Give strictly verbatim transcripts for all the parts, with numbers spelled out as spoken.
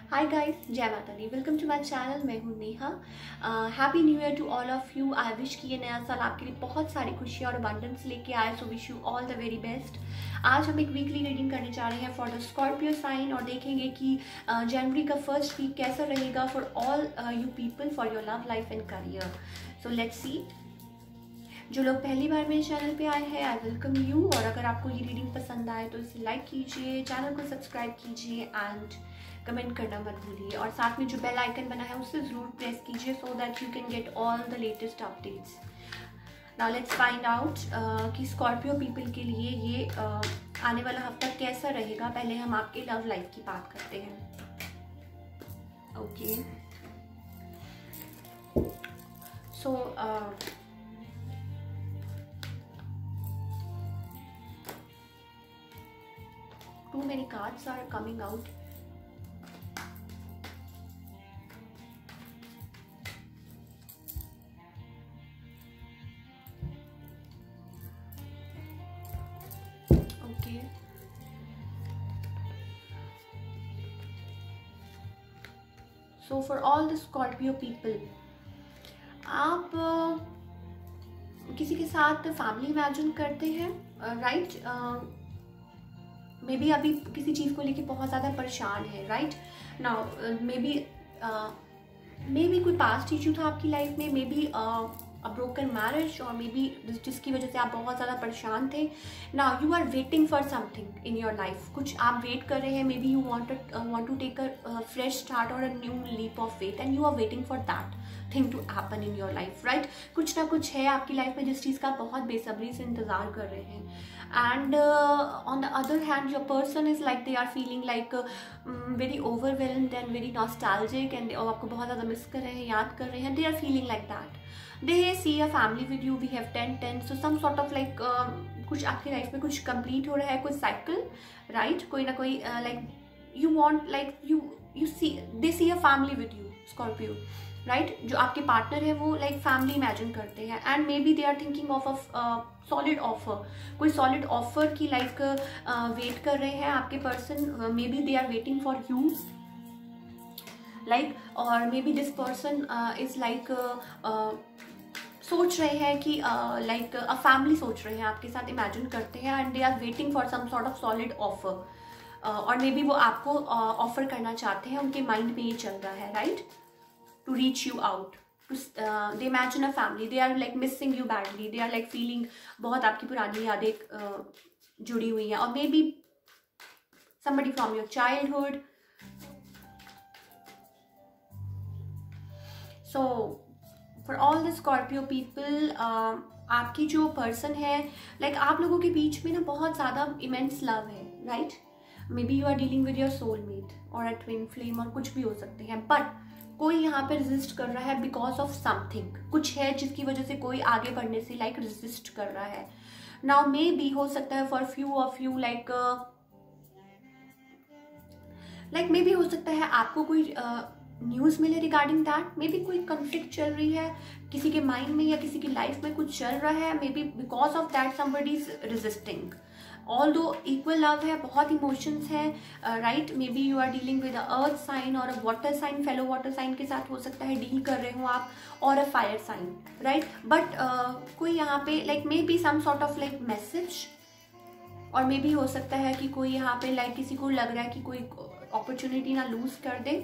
हाय guys, जय माता दी। Welcome to my channel. मैं हूँ Neha. Happy new year to all of you. I wish कि ये नया साल आपके लिए बहुत सारी खुशियाँ और अबंडेंस लेके आए। So wish you all the very best. आज हम एक वीकली रीडिंग करने जा रहे हैं फॉर द स्कॉर्पियो साइन और देखेंगे कि जनवरी uh, का फर्स्ट वीक कैसा रहेगा for all you people for your love life and career. So let's see. जो लोग पहली बार मेरे चैनल पे आए हैं, आई वेलकम यू। और अगर आपको ये रीडिंग पसंद आए तो इसे लाइक कीजिए, चैनल को सब्सक्राइब कीजिए एंड कमेंट करना मत भूलिए। और साथ में जो बेल आइकन बना है उसे ज़रूर प्रेस कीजिए so that you can get all the latest updates. Now let's find out कि स्कॉर्पियो पीपल के लिए ये uh, आने वाला हफ्ता कैसा रहेगा। पहले हम आपके लव लाइफ की बात करते हैं। Okay, so too many cards are coming out. Okay. So for all the Scorpio people, आप uh, किसी के साथ फैमिली इमेजिन करते हैं, राइट? मे बी अभी किसी चीज़ को लेके बहुत ज़्यादा परेशान है, right? Now maybe maybe कोई पास्ट इशू था आपकी लाइफ में, maybe a broken marriage, और मे बी जिसकी वजह से आप बहुत ज़्यादा परेशान थे। Now you are waiting for something in your life. कुछ आप वेट कर रहे हैं। Maybe you want want to take a fresh start और a new leap of faith and you are waiting for that thing to happen in your life, right? कुछ ना कुछ है आपकी लाइफ में जिस चीज़ का बहुत बेसब्री से इंतज़ार कर रहे हैं। And on the other hand your person is like they are feeling like very overwhelmed and very nostalgic and आपको बहुत ज़्यादा मिस कर रहे हैं, याद कर रहे हैं। They are feeling like that. They see a family with you. We have ten ten. So some sort of like uh, कुछ आपकी लाइफ में कुछ कंप्लीट हो रहा है, कोई साइकिल, राइट? कोई ना कोई like you want like you you see they see a family with you, Scorpio, right? जो आपके पार्टनर है वो लाइक फैमिली इमेजिन करते हैं and maybe they are thinking of a solid offer. कोई सॉलिड ऑफर की like wait कर रहे हैं आपके person. Maybe they are waiting for you, like, और maybe this person is like सोच रहे हैं कि लाइक अ फैमिली सोच रहे हैं, आपके साथ इमेजिन करते हैं and they are waiting for some sort of solid offer. और मे बी वो आपको ऑफर uh, करना चाहते हैं। उनके माइंड में ये चल रहा है, right? To reach you out, they imagine a family, they are like missing you badly, they are like feeling बहुत आपकी पुरानी यादें uh, जुड़ी हुई हैं। और maybe somebody from your childhood. So for all the Scorpio people, आपकी जो पर्सन है, लाइक like, आप लोगों के बीच में ना बहुत ज़्यादा इमेंस लव है, right? Maybe you are dealing with your soulmate और अ ट्विन फ्लेम और कुछ भी हो सकते हैं। बट कोई यहाँ पे रेजिस्ट कर रहा है बिकॉज ऑफ समथिंग। कुछ है जिसकी वजह से कोई आगे बढ़ने से लाइक like, रेजिस्ट कर रहा है। नाउ मे बी हो सकता है for few of you like like maybe हो सकता है आपको कोई uh, न्यूज़ मिले रिगार्डिंग दैट। मे बी कोई कन्फ्लिक्ट चल रही है किसी के माइंड में या किसी की लाइफ में, कुछ चल रहा है। Maybe because of that somebody is resisting. Although equal love है, बहुत इमोशंस है, right? Maybe you are dealing with a earth sign और a water sign, fellow water sign के साथ हो सकता है डील कर रहे हो आप, और a fire sign, right? But कोई यहाँ पे like maybe some sort of like message, और मे बी हो सकता है कि कोई यहाँ पे लाइक किसी को लग रहा है कि कोई अपॉर्चुनिटी ना लूज कर दे,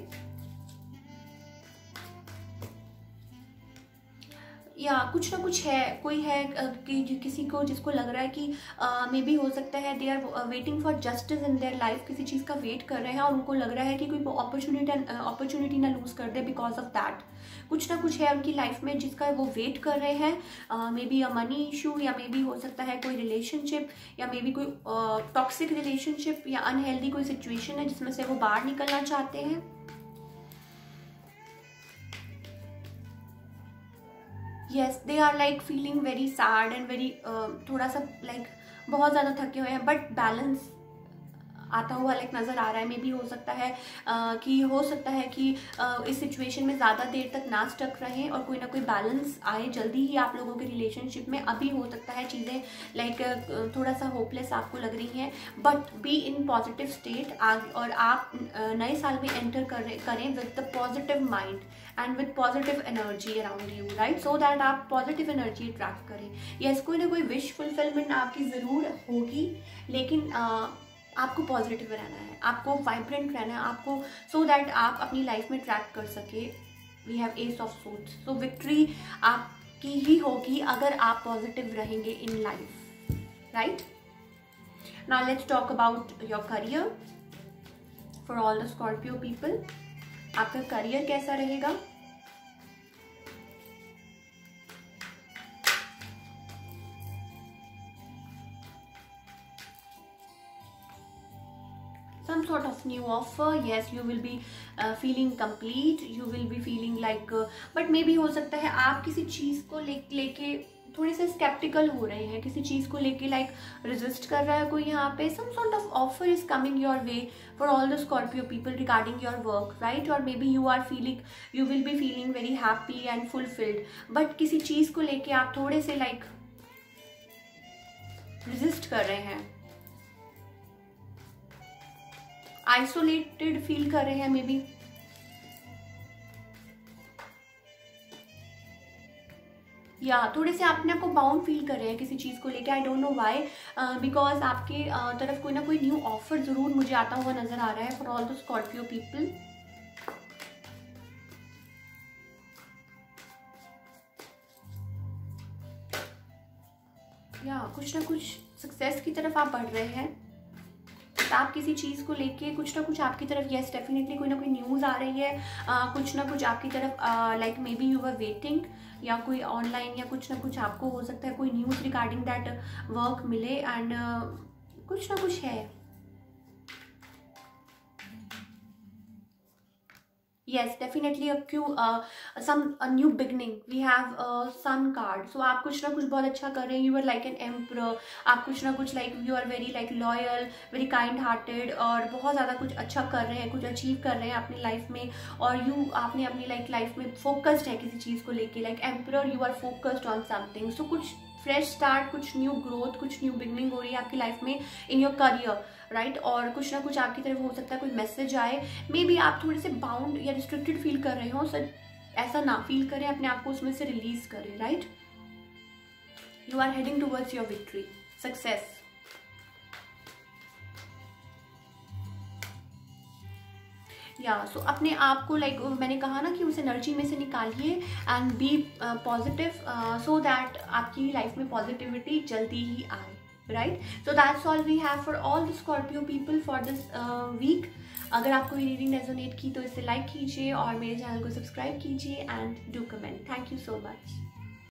या कुछ ना कुछ है। कोई है कि किसी को जिसको लग रहा है कि मे बी हो सकता है they are waiting for justice in their life, किसी चीज़ का वेट कर रहे हैं और उनको लग रहा है कि कोई अपॉर्चुनिटी अपॉर्चुनिटी ना लूज कर दे बिकॉज ऑफ दैट। कुछ ना कुछ है उनकी लाइफ में जिसका वो वेट कर रहे हैं। Maybe a money issue, या मे बी हो सकता है कोई रिलेशनशिप, या मे बी कोई टॉक्सिक रिलेशनशिप या अनहेल्दी कोई सिचुएशन है जिसमें से वो बाहर निकलना चाहते हैं। Yes, they are like feeling very sad and very थोड़ा सा लाइक like, बहुत ज़्यादा थके हुए हैं। बट बैलेंस आता हुआ लाइक नज़र आ रहा है। मे भी हो सकता है uh, कि हो सकता है कि uh, इस सिचुएशन में ज़्यादा देर तक ना स्टक रहें और कोई ना कोई बैलेंस आए जल्दी ही आप लोगों के रिलेशनशिप में। अभी हो सकता है चीज़ें लाइक like, थोड़ा सा होपलेस आपको लग रही हैं, but be in positive state और आप नए साल में एंटर करें करें with the positive mind and with positive energy around you, right, so that आप पॉजिटिव एनर्जी अट्रैक्ट करें। यस, कोई ना कोई विश फुलफिलमेंट आपकी ज़रूर होगी, लेकिन uh, आपको पॉजिटिव रहना है, आपको वाइब्रेंट रहना है, आपको सो दैट आप अपनी लाइफ में ट्रैक कर सके। We have ace of swords, so victory आपकी ही होगी अगर आप पॉजिटिव रहेंगे in life, right. Now let's talk about your career for all the Scorpio people. आपका करियर कैसा रहेगा? some sort of new offer, yes, you will be uh, feeling complete, you will be feeling like uh, but maybe हो सकता है आप किसी चीज़ को ले लेके थोड़े से स्केप्टिकल हो रहे हैं, किसी चीज़ को लेके लाइक रेजिस्ट कर रहा है कोई यहाँ पे। some sort of offer is coming your way for all the Scorpio people regarding your work, right, or maybe you are feeling, you will be feeling very happy and fulfilled, but किसी चीज़ को लेके आप थोड़े से like resist कर रहे हैं, आइसोलेटेड फील कर रहे हैं मे बी। या थोड़े से अपने आपको बाउंड फील कर रहे हैं किसी चीज़ को लेके। I don't know why, because आपके uh, तरफ कोई ना कोई न्यू ऑफर ज़रूर मुझे आता हुआ नज़र आ रहा है for all the Scorpio people. या कुछ ना कुछ सक्सेस की तरफ आप बढ़ रहे हैं, आप किसी चीज़ को लेके कुछ ना कुछ आपकी तरफ, यस डेफिनेटली कोई ना कोई न्यूज़ आ रही है, आ, कुछ ना कुछ आपकी तरफ, like maybe you are waiting, या कोई ऑनलाइन या कुछ ना कुछ आपको हो सकता है कोई न्यूज़ रिगार्डिंग दैट वर्क मिले, एंड uh, कुछ ना कुछ है। yes definitely a few uh, some a new beginning, we have a sun card, so आप कुछ ना कुछ बहुत अच्छा कर रहे हैं, you are like an emperor, आप कुछ ना कुछ like you are very like loyal, very kind hearted, और बहुत ज़्यादा कुछ अच्छा कर रहे हैं, कुछ अचीव कर रहे हैं अपनी लाइफ में, और you आपने अपनी लाइक लाइफ में फोकस्ड है किसी चीज़ को लेके, like emperor you are focused on something, so कुछ फ्रेश स्टार्ट, कुछ न्यू ग्रोथ, कुछ न्यू बिगनिंग हो रही है आपकी लाइफ में इन योर करियर, राइट। और कुछ ना कुछ आपकी तरफ हो सकता है कोई मैसेज आए, मे बी आप थोड़े से बाउंड या रिस्ट्रिक्टेड फील कर रहे हो, सर ऐसा ना फील करें, अपने आप को उसमें से रिलीज करें, right. You are heading towards your victory, success. या सो अपने आप को लाइक like, मैंने कहा ना कि उस एनर्जी में से निकालिए and be positive, so that आपकी लाइफ में पॉजिटिविटी जल्दी ही आए, right. So that's all we have for all the Scorpio people for this week. अगर आपको ये रीडिंग रेजोनेट की तो इसे लाइक कीजिए और मेरे चैनल को सब्सक्राइब कीजिए and do comment. Thank you so much.